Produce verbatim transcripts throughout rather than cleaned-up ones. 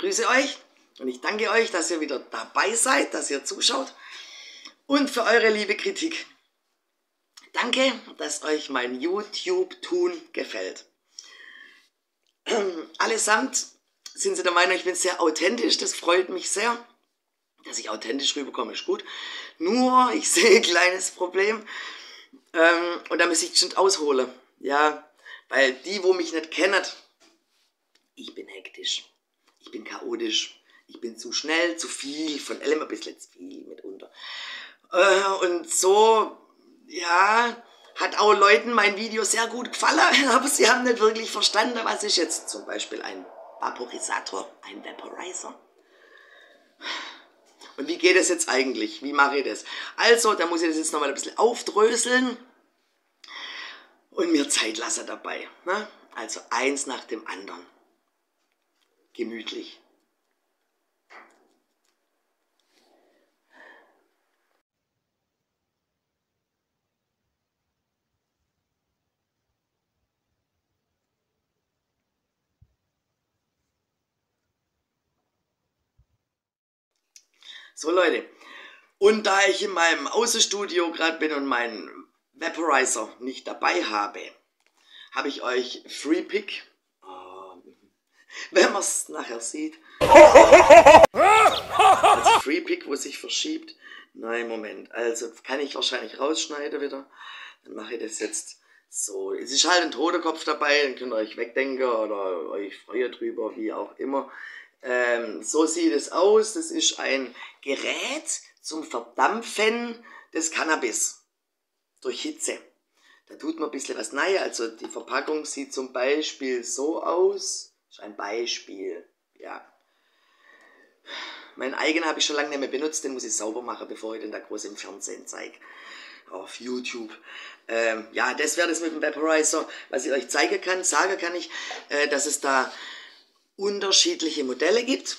grüße euch und ich danke euch, dass ihr wieder dabei seid, dass ihr zuschaut und für eure liebe Kritik. Danke, dass euch mein YouTube-Tun gefällt. Allesamt sind sie der Meinung, ich bin sehr authentisch, das freut mich sehr. Dass ich authentisch rüberkomme, ist gut. Nur, ich sehe ein kleines Problem ähm, und da muss ich schon ausholen. Ja, weil die, wo mich nicht kennen, ich bin hektisch, ich bin chaotisch, ich bin zu schnell, zu viel, von allem ein bisschen zu viel mitunter. Äh, und so, ja, hat auch Leuten mein Video sehr gut gefallen, aber sie haben nicht wirklich verstanden, was ist jetzt zum Beispiel ein Vaporisator, ein Vaporizer. Und wie geht es jetzt eigentlich? Wie mache ich das? Also, da muss ich das jetzt nochmal ein bisschen aufdröseln und mir Zeit lassen dabei. Ne? Also eins nach dem anderen. Gemütlich. So Leute, und da ich in meinem Außenstudio gerade bin und meinen Vaporizer nicht dabei habe, habe ich euch Free Pick, oh, wenn man es nachher sieht, als Free Pick, wo sich verschiebt. Nein, Moment, also kann ich wahrscheinlich rausschneiden wieder, dann mache ich das jetzt so. Es ist halt ein Totenkopf dabei, dann könnt ihr euch wegdenken oder euch freuen drüber, wie auch immer. Ähm, so sieht es aus. Das ist ein Gerät zum Verdampfen des Cannabis durch Hitze. Da tut man ein bisschen was rein. Also die Verpackung sieht zum Beispiel so aus. Das ist ein Beispiel. Ja. Meinen eigenen habe ich schon lange nicht mehr benutzt. Den muss ich sauber machen, bevor ich den da groß im Fernsehen zeige. Auf YouTube. Ähm, ja, das wäre das mit dem Vaporizer. Was ich euch zeigen kann, sagen kann ich, äh, dass es da unterschiedliche Modelle gibt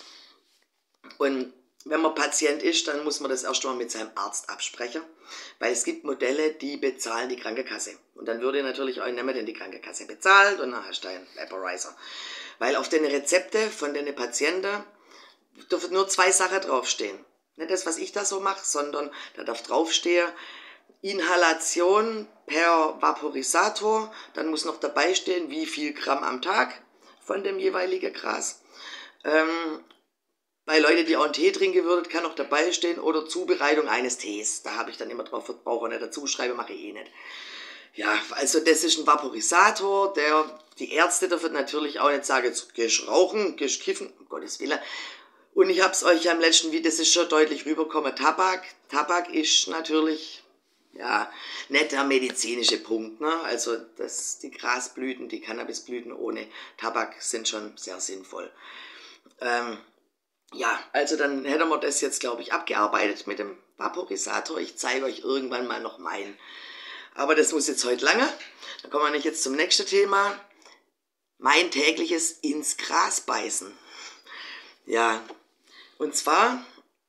und wenn man Patient ist, dann muss man das erst mal mit seinem Arzt absprechen, weil es gibt Modelle, die bezahlen die Krankenkasse und dann würde natürlich auch nehmen, denn die Krankenkasse bezahlt und dann hast du einen Vaporizer, weil auf den Rezepte von den Patienten dürfen nur zwei Sachen draufstehen, nicht das, was ich da so mache, sondern da darf draufstehen Inhalation per Vaporisator, dann muss noch dabei stehen, wie viel Gramm am Tag von dem jeweiligen Gras. Ähm, bei Leuten, die auch einen Tee trinken würden, kann noch dabei stehen oder Zubereitung eines Tees. Da habe ich dann immer drauf, Verbraucher nicht dazu schreibe, mache ich eh nicht. Ja, also das ist ein Vaporisator, der, die Ärzte dürfen natürlich auch nicht sagen, jetzt gehst rauchen, gehst kiffen, um Gottes Willen. Und ich habe es euch ja im letzten Video, das ist schon deutlich rübergekommen, Tabak. Tabak ist natürlich, ja, nicht der medizinische Punkt, ne? Also das, die Grasblüten, die Cannabisblüten ohne Tabak sind schon sehr sinnvoll. Ähm, ja, also dann hätten wir das jetzt, glaube ich, abgearbeitet mit dem Vaporisator. Ich zeige euch irgendwann mal noch meinen. Aber das muss jetzt heute lange. Da kommen wir nicht jetzt zum nächsten Thema. Mein tägliches ins Gras beißen. Ja, und zwar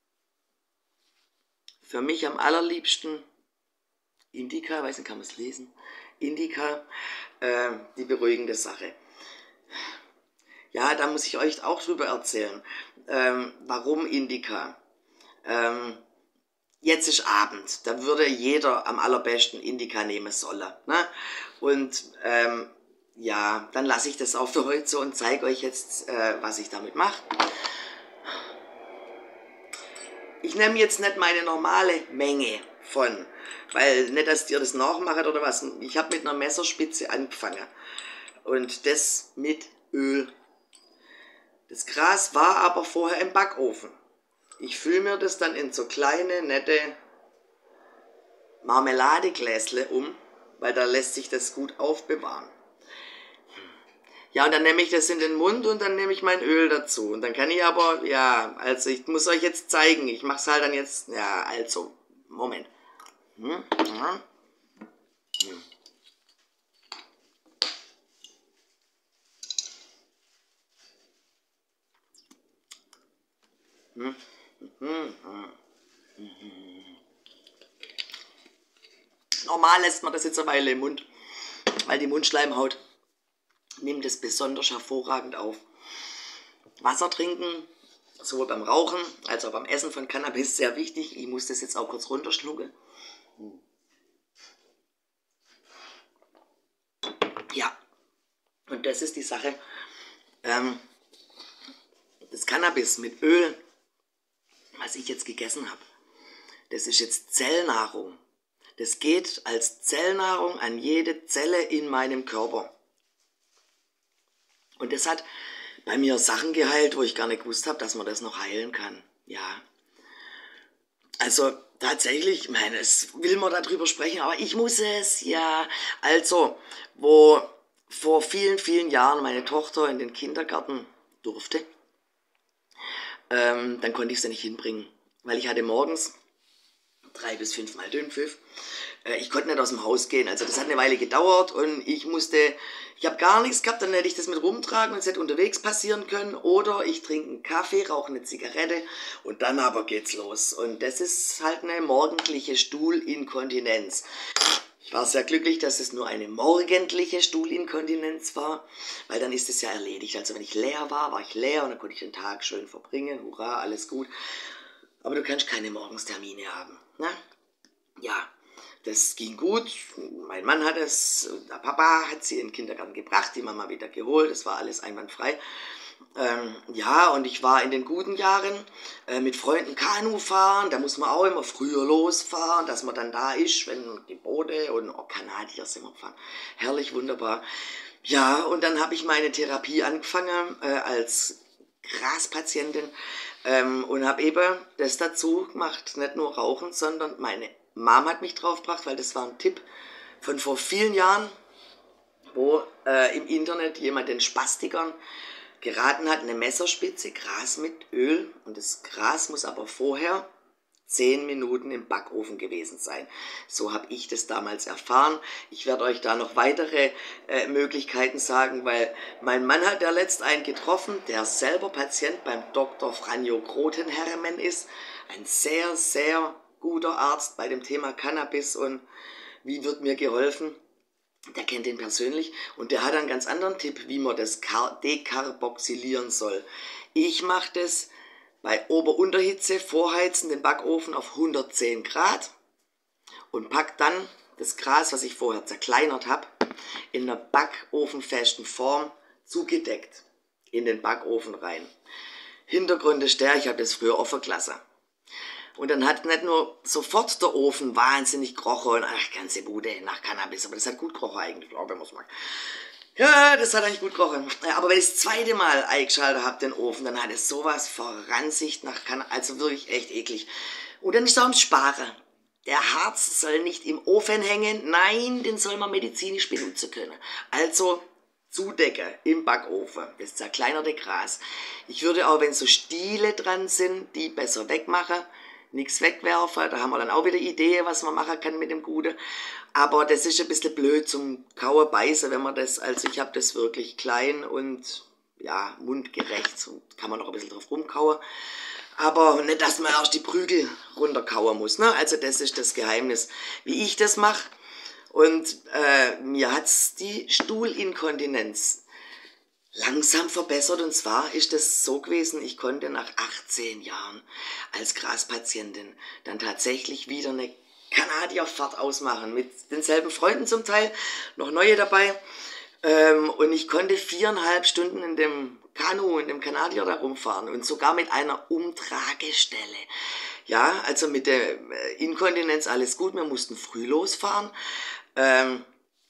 für mich am allerliebsten Indica, weiß nicht, kann man es lesen? Indica, äh, die beruhigende Sache. Ja, da muss ich euch auch drüber erzählen. Ähm, warum Indica? Ähm, jetzt ist Abend, da würde jeder am allerbesten Indica nehmen sollen. Ne? Und ähm, ja, dann lasse ich das auch für heute so und zeige euch jetzt, äh, was ich damit mache. Ich nehme jetzt nicht meine normale Menge von, weil nicht, dass ihr das nachmacht oder was. Ich habe mit einer Messerspitze angefangen und das mit Öl. Das Gras war aber vorher im Backofen. Ich fülle mir das dann in so kleine, nette Marmeladegläsle um, weil da lässt sich das gut aufbewahren. Ja, und dann nehme ich das in den Mund und dann nehme ich mein Öl dazu. Und dann kann ich aber, ja, also ich muss euch jetzt zeigen. Ich mache es halt dann jetzt, ja, also, Moment. Hm, hm, hm. Hm, hm, hm, hm. Normal lässt man das jetzt eine Weile im Mund, weil die Mundschleimhaut nimmt es besonders hervorragend auf. Wasser trinken, sowohl beim Rauchen als auch beim Essen von Cannabis, sehr wichtig. Ich muss das jetzt auch kurz runterschlucken. Ja, und das ist die Sache. Ähm, das Cannabis mit Öl, was ich jetzt gegessen habe, das ist jetzt Zellnahrung. Das geht als Zellnahrung an jede Zelle in meinem Körper. Und das hat bei mir Sachen geheilt, wo ich gar nicht gewusst habe, dass man das noch heilen kann. Ja. Also tatsächlich, ich meine, es will man darüber sprechen, aber ich muss es, ja. Also, wo vor vielen, vielen Jahren meine Tochter in den Kindergarten durfte, ähm, dann konnte ich sie nicht hinbringen, weil ich hatte morgens drei bis fünf Mal Dünnpfiff. Äh, ich konnte nicht aus dem Haus gehen, also das hat eine Weile gedauert und ich musste, ich habe gar nichts gehabt, dann hätte ich das mit rumtragen und es hätte unterwegs passieren können oder ich trinke einen Kaffee, rauche eine Zigarette und dann aber geht's los. Und das ist halt eine morgendliche Stuhlinkontinenz. Ich war sehr glücklich, dass es nur eine morgendliche Stuhlinkontinenz war, weil dann ist es ja erledigt. Also wenn ich leer war, war ich leer und dann konnte ich den Tag schön verbringen, hurra, alles gut. Aber du kannst keine Morgenstermine haben, ne? Ja, das ging gut. Mein Mann hat es, der Papa hat sie in den Kindergarten gebracht, die Mama wieder geholt, das war alles einwandfrei. Ähm, ja, und ich war in den guten Jahren äh, mit Freunden Kanu fahren, da muss man auch immer früher losfahren, dass man dann da ist, wenn die Boote und oh, Kanadier sind wir fahren. Herrlich, wunderbar. Ja, und dann habe ich meine Therapie angefangen äh, als Graspatientin ähm, und habe eben das dazu gemacht, nicht nur rauchen, sondern meine Mom hat mich drauf gebracht, weil das war ein Tipp von vor vielen Jahren, wo äh, im Internet jemand den Spastikern geraten hat, eine Messerspitze, Gras mit Öl und das Gras muss aber vorher zehn Minuten im Backofen gewesen sein. So habe ich das damals erfahren. Ich werde euch da noch weitere äh, Möglichkeiten sagen, weil mein Mann hat ja letzt einen getroffen, der selber Patient beim Doktor Franjo Grotenhermen ist. Ein sehr, sehr guter Arzt bei dem Thema Cannabis und wie wird mir geholfen. Der kennt ihn persönlich und der hat einen ganz anderen Tipp, wie man das dekarboxylieren soll. Ich mache das bei Ober-Unterhitze, vorheizen den Backofen auf hundertzehn Grad und pack dann das Gras, was ich vorher zerkleinert habe, in einer backofenfesten Form zugedeckt in den Backofen rein. Hintergrund ist der, ich habe das früher offen gelassen. Und dann hat nicht nur sofort der Ofen wahnsinnig gerochen und ach, ganze Bude nach Cannabis, aber das hat gut gerochen eigentlich, glaube ich, muss man. Ja, das hat eigentlich gut gerochen. Aber wenn ich das zweite Mal eingeschaltet habe, den Ofen, dann hat es sowas verranzigt nach Cannabis, also wirklich echt eklig. Und dann ist es auch ums Sparen. Der Harz soll nicht im Ofen hängen, nein, den soll man medizinisch benutzen können. Also zudecken im Backofen, das zerkleinerte Gras. Ich würde auch, wenn so Stiele dran sind, die besser wegmachen. Nichts wegwerfen, da haben wir dann auch wieder Ideen, was man machen kann mit dem Gute. Aber das ist ein bisschen blöd zum Kauen, Beißen, wenn man das, also ich habe das wirklich klein und ja, mundgerecht, so kann man noch ein bisschen drauf rumkauen. Aber nicht, dass man erst die Prügel runterkauen muss, ne? Also das ist das Geheimnis, wie ich das mache. Und äh, mir hat's die Stuhlinkontinenz langsam verbessert und zwar ist es so gewesen, ich konnte nach achtzehn Jahren als Graspatientin dann tatsächlich wieder eine Kanadierfahrt ausmachen, mit denselben Freunden zum Teil, noch neue dabei ähm, und ich konnte viereinhalb Stunden in dem Kanu, in dem Kanadier da rumfahren und sogar mit einer Umtragestelle. Ja, also mit der Inkontinenz alles gut, wir mussten früh losfahren. Ähm,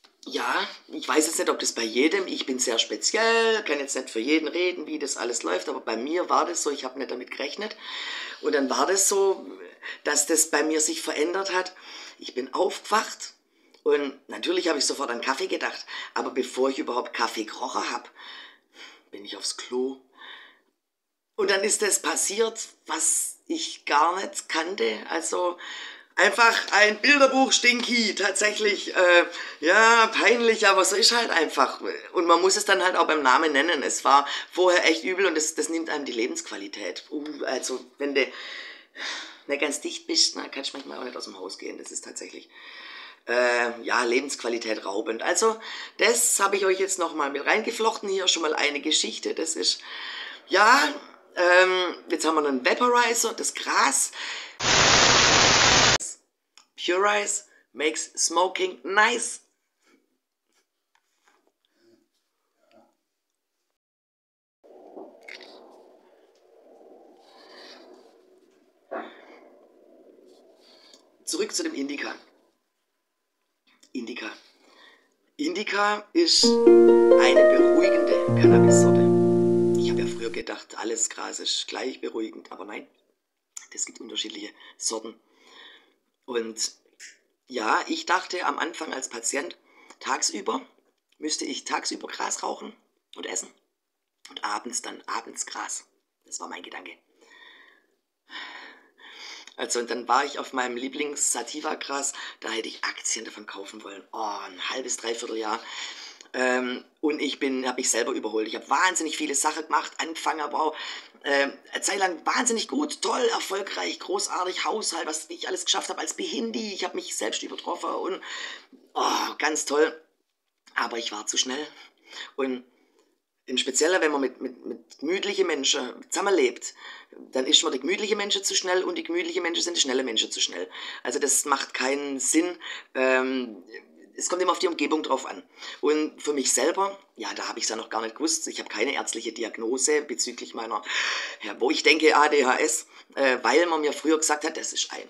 Ja, ich weiß jetzt nicht, ob das bei jedem, ich bin sehr speziell, kann jetzt nicht für jeden reden, wie das alles läuft, aber bei mir war das so, ich habe nicht damit gerechnet. Und dann war das so, dass das bei mir sich verändert hat. Ich bin aufgewacht und natürlich habe ich sofort an Kaffee gedacht, aber bevor ich überhaupt Kaffee gerochen habe, bin ich aufs Klo. Und dann ist das passiert, was ich gar nicht kannte, also einfach ein Bilderbuch Stinky, tatsächlich, äh, ja, peinlich, aber so ist halt einfach. Und man muss es dann halt auch beim Namen nennen. Es war vorher echt übel und das, das nimmt einem die Lebensqualität. Uh, also, wenn du nicht ganz dicht bist, dann kannst du manchmal auch nicht aus dem Haus gehen. Das ist tatsächlich, äh, ja, Lebensqualität raubend. Also, das habe ich euch jetzt nochmal mit reingeflochten. Hier schon mal eine Geschichte. Das ist, Ja, ähm, jetzt haben wir einen Vaporizer, das Gras. Purize makes smoking nice. Zurück zu dem Indica. Indica. Indica ist eine beruhigende Cannabissorte. Ich habe ja früher gedacht, alles Gras ist gleich beruhigend, aber nein, es gibt unterschiedliche Sorten. Und ja, ich dachte am Anfang als Patient, tagsüber müsste ich tagsüber Gras rauchen und essen und abends dann abends Gras. Das war mein Gedanke. Also und dann war ich auf meinem Lieblings-Sativa-Gras, da hätte ich Aktien davon kaufen wollen. Oh, ein halbes, dreiviertel Jahr. Ähm, und ich bin, habe mich selber überholt. Ich habe wahnsinnig viele Sachen gemacht, Anfänger, wow, äh, eine Zeit lang wahnsinnig gut, toll, erfolgreich, großartig, Haushalt, was ich alles geschafft habe als Behindi. Ich habe mich selbst übertroffen und oh, ganz toll. Aber ich war zu schnell. Und im Speziellen, wenn man mit, mit, mit gemütlichen Menschen zusammenlebt, dann ist man die gemütlichen Menschen zu schnell und die gemütlichen Menschen sind die schnellen Menschen zu schnell. Also das macht keinen Sinn. Ähm, es kommt immer auf die Umgebung drauf an. Und für mich selber, ja, da habe ich es ja noch gar nicht gewusst. Ich habe keine ärztliche Diagnose bezüglich meiner, ja, wo ich denke A D H S, äh, weil man mir früher gesagt hat, das ist ein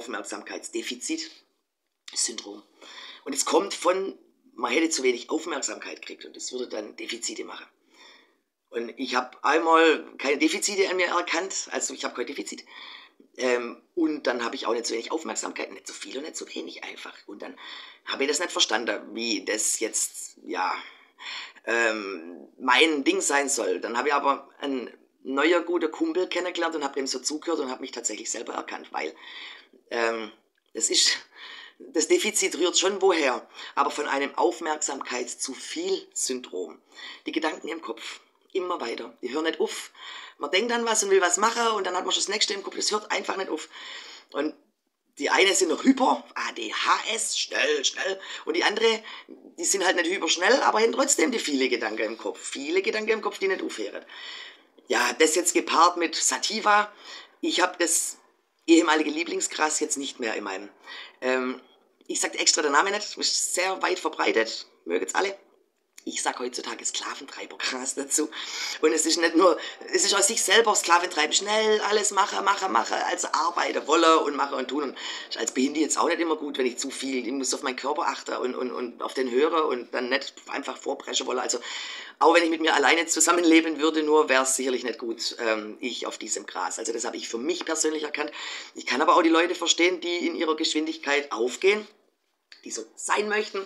Aufmerksamkeitsdefizit-Syndrom. Und es kommt von, man hätte zu wenig Aufmerksamkeit gekriegt und das würde dann Defizite machen. Und ich habe einmal keine Defizite an mir erkannt, also ich habe kein Defizit. Ähm, und dann habe ich auch nicht so wenig Aufmerksamkeit, nicht so viel und nicht so wenig einfach. Und dann habe ich das nicht verstanden, wie das jetzt, ja, ähm, mein Ding sein soll. Dann habe ich aber einen neuer guter Kumpel kennengelernt und habe dem so zugehört und habe mich tatsächlich selber erkannt, weil ähm, das ist, das Defizit rührt schon woher, aber von einem Aufmerksamkeits-zu-viel-Syndrom. Die Gedanken im Kopf. Immer weiter. Die hören nicht auf. Man denkt an was und will was machen und dann hat man schon das nächste im Kopf. Das hört einfach nicht auf. Und die eine sind noch hyper, A D H S, schnell, schnell. Und die andere, die sind halt nicht hyperschnell, aber haben trotzdem die viele Gedanken im Kopf. Viele Gedanken im Kopf, die nicht aufhören. Ja, das jetzt gepaart mit Sativa. Ich habe das ehemalige Lieblingsgras jetzt nicht mehr in meinem. Ähm, ich sage extra den Namen nicht, ist sehr weit verbreitet, mögen es alle. Ich sage heutzutage Sklaventreibergras dazu. Und es ist nicht nur, es ist aus sich selber Sklaventreiben. Schnell alles mache, mache, mache. Also arbeite, wolle und mache und tun. Und als Behindi jetzt auch nicht immer gut, wenn ich zu viel, ich muss auf meinen Körper achten und, und, und auf den höre und dann nicht einfach vorpreschen wolle. Also auch wenn ich mit mir alleine zusammenleben würde, nur wäre es sicherlich nicht gut, ähm, ich auf diesem Gras. Also das habe ich für mich persönlich erkannt. Ich kann aber auch die Leute verstehen, die in ihrer Geschwindigkeit aufgehen, die so sein möchten.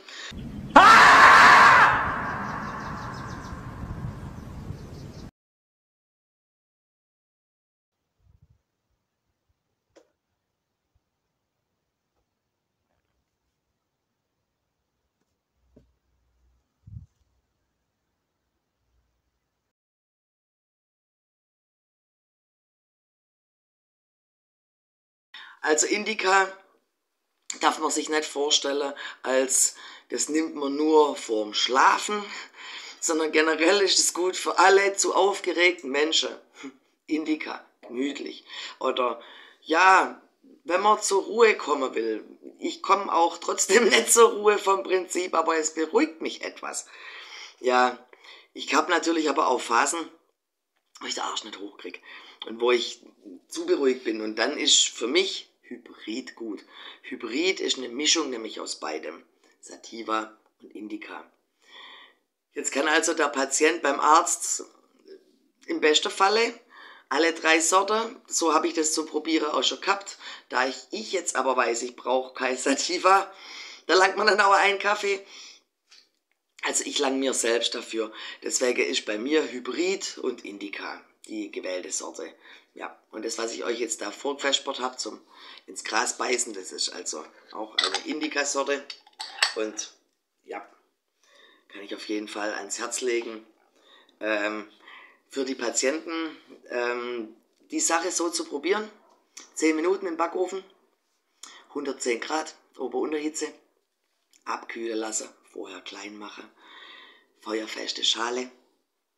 Also Indica darf man sich nicht vorstellen, als das nimmt man nur vorm Schlafen, sondern generell ist es gut für alle zu aufgeregten Menschen. Indica, gemütlich. Oder ja, wenn man zur Ruhe kommen will. Ich komme auch trotzdem nicht zur Ruhe vom Prinzip, aber es beruhigt mich etwas. Ja, ich habe natürlich aber auch Phasen, wo ich den Arsch nicht hochkriege und wo ich zu beruhigt bin. Und dann ist für mich Hybrid gut. Hybrid ist eine Mischung nämlich aus beidem. Sativa und Indica. Jetzt kann also der Patient beim Arzt im besten Falle alle drei Sorten, so habe ich das zum Probieren auch schon gehabt. Da ich, ich jetzt aber weiß, ich brauche kein Sativa, da langt man dann auch einen Kaffee. Also ich lang mir selbst dafür. Deswegen ist bei mir Hybrid und Indica die gewählte Sorte. Ja, und das, was ich euch jetzt da vorgefespert habe zum ins Gras beißen, das ist also auch eine Indica-Sorte. Und ja, kann ich auf jeden Fall ans Herz legen. Ähm, für die Patienten ähm, die Sache so zu probieren. zehn Minuten im Backofen, hundertzehn Grad, Ober-Unterhitze, abkühlen lassen, vorher klein machen, feuerfeste Schale,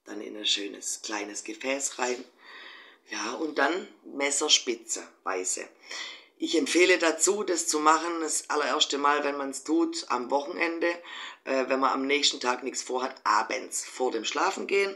dann in ein schönes kleines Gefäß rein. Ja, und dann Messerspitze, weiße. Ich empfehle dazu, das zu machen, das allererste Mal, wenn man es tut, am Wochenende, äh, wenn man am nächsten Tag nichts vorhat, abends vor dem Schlafengehen.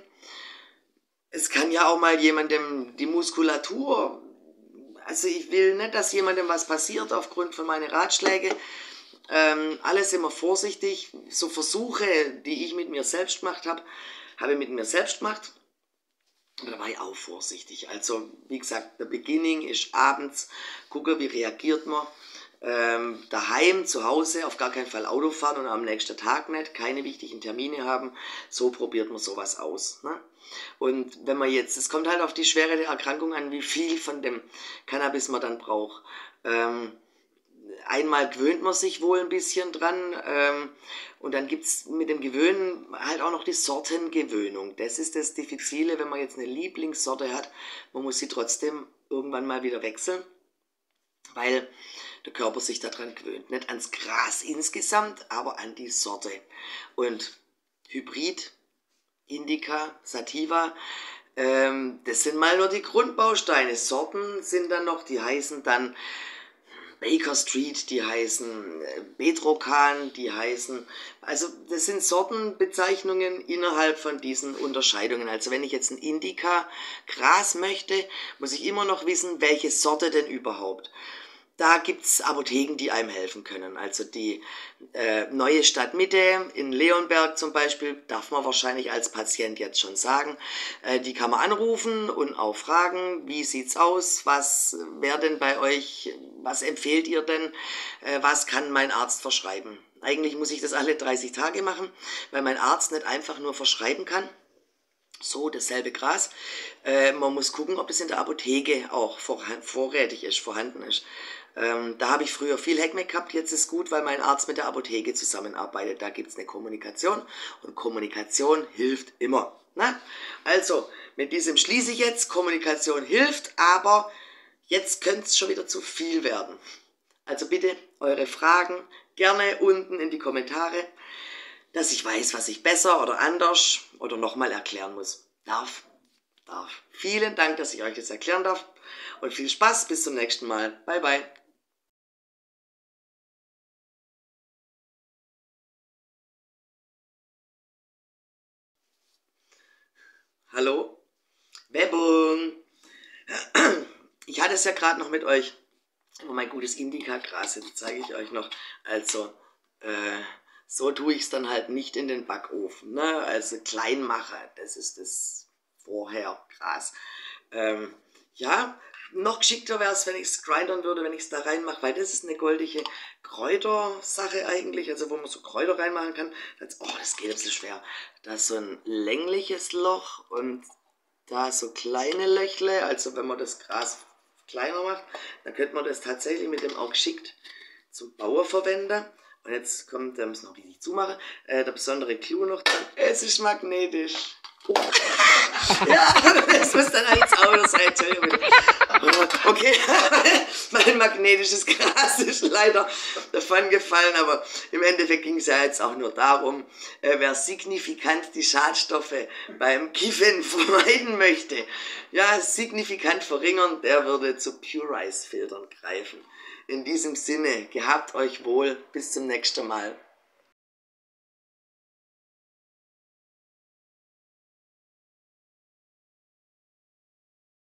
Es kann ja auch mal jemandem die Muskulatur, also ich will nicht, dass jemandem was passiert aufgrund von meinen Ratschlägen. Ähm, alles immer vorsichtig. So Versuche, die ich mit mir selbst gemacht habe, habe ich mit mir selbst gemacht. Aber da war ich auch vorsichtig. Also, wie gesagt, der Beginning ist abends, gucke, wie reagiert man. Ähm, daheim, zu Hause, auf gar keinen Fall Auto fahren und am nächsten Tag nicht, keine wichtigen Termine haben. So probiert man sowas aus. Ne? Und wenn man jetzt, es kommt halt auf die Schwere der Erkrankung an, wie viel von dem Cannabis man dann braucht. Ähm, Einmal gewöhnt man sich wohl ein bisschen dran ähm, und dann gibt es mit dem Gewöhnen halt auch noch die Sortengewöhnung. Das ist das Diffizile, wenn man jetzt eine Lieblingssorte hat, man muss sie trotzdem irgendwann mal wieder wechseln, weil der Körper sich daran gewöhnt. Nicht ans Gras insgesamt, aber an die Sorte. Und Hybrid, Indica, Sativa, ähm, das sind mal nur die Grundbausteine. Sorten sind dann noch, die heißen dann Baker Street, die heißen Bedrocan, die heißen, also das sind Sortenbezeichnungen innerhalb von diesen Unterscheidungen. Also wenn ich jetzt ein Indica Gras möchte, muss ich immer noch wissen, welche Sorte denn überhaupt. Da gibt es Apotheken, die einem helfen können. Also die äh, Neue Stadtmitte in Leonberg zum Beispiel, darf man wahrscheinlich als Patient jetzt schon sagen. Äh, die kann man anrufen und auch fragen, wie sieht's aus, was wäre denn bei euch, was empfehlt ihr denn, äh, was kann mein Arzt verschreiben. Eigentlich muss ich das alle dreißig Tage machen, weil mein Arzt nicht einfach nur verschreiben kann. So, dasselbe Gras. Äh, man muss gucken, ob es in der Apotheke auch vor, vorrätig ist, vorhanden ist. Ähm, da habe ich früher viel Heckmeck gehabt, jetzt ist gut, weil mein Arzt mit der Apotheke zusammenarbeitet. Da gibt es eine Kommunikation und Kommunikation hilft immer. Na? Also, mit diesem schließe ich jetzt, Kommunikation hilft, aber jetzt könnte es schon wieder zu viel werden. Also bitte eure Fragen gerne unten in die Kommentare, dass ich weiß, was ich besser oder anders oder nochmal erklären muss. Darf, darf. Vielen Dank, dass ich euch das erklären darf und viel Spaß, bis zum nächsten Mal. Bye, bye. Hallo? Werbung! Ich hatte es ja gerade noch mit euch über mein gutes Indica-Gras, jetzt zeige ich euch noch. Also, äh, so tue ich es dann halt nicht in den Backofen, ne? Also klein mache, das ist das Vorher-Gras. Ähm, ja, noch geschickter wäre es, wenn ich es grindern würde, wenn ich es da reinmache, weil das ist eine goldige Kräutersache eigentlich, also wo man so Kräuter reinmachen kann. Das, oh, das geht ein bisschen schwer. Da ist so ein längliches Loch und da so kleine Löchle, also wenn man das Gras kleiner macht, dann könnte man das tatsächlich mit dem auch geschickt zum Bauer verwenden. Und jetzt kommt, da müssen wir noch richtig zumachen, äh, der besondere Clou noch dran. Es ist magnetisch. Oh. Ja, das muss dann als Auto sein. Entschuldigung. Oh, okay, mein magnetisches Gras ist leider davon gefallen, aber im Endeffekt ging es ja jetzt auch nur darum, äh, wer signifikant die Schadstoffe beim Kiffen vermeiden möchte, ja, signifikant verringern, der würde zu Pure Ice Filtern greifen. In diesem Sinne, gehabt euch wohl, bis zum nächsten Mal.